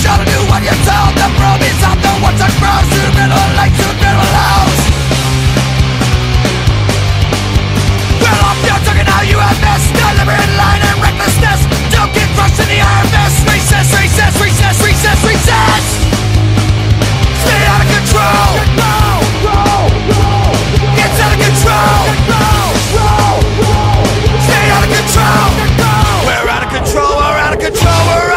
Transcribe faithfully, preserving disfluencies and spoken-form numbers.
Should've knew what you told. The probe is up, the what's that grows. To the middle of the lake, to the middle of the house. Well, off your tongue, now you have missed. Deliberate line and recklessness. Don't get crushed in the iron fist. Recess, recess, recess, recess, recess. Stay out of control. It's out of control. Stay out of control. We're out of control, we're out of control, we're